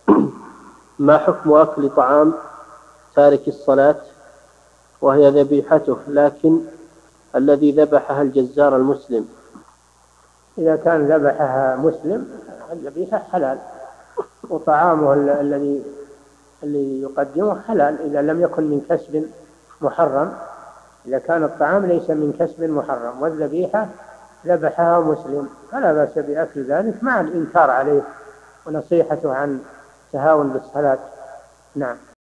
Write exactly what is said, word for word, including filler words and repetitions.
ما حكم أكل طعام تارك الصلاة وهي ذبيحته لكن الذي ذبحها الجزار المسلم؟ إذا كان ذبحها مسلم الذبيحة حلال، وطعامه الذي اللي يقدمه حلال إذا لم يكن من كسب محرم. إذا كان الطعام ليس من كسب محرم والذبيحة ذبحها مسلم فلا بأس بأكل ذلك مع الإنكار عليه ونصيحته عن تهاون بالصلاة. نعم.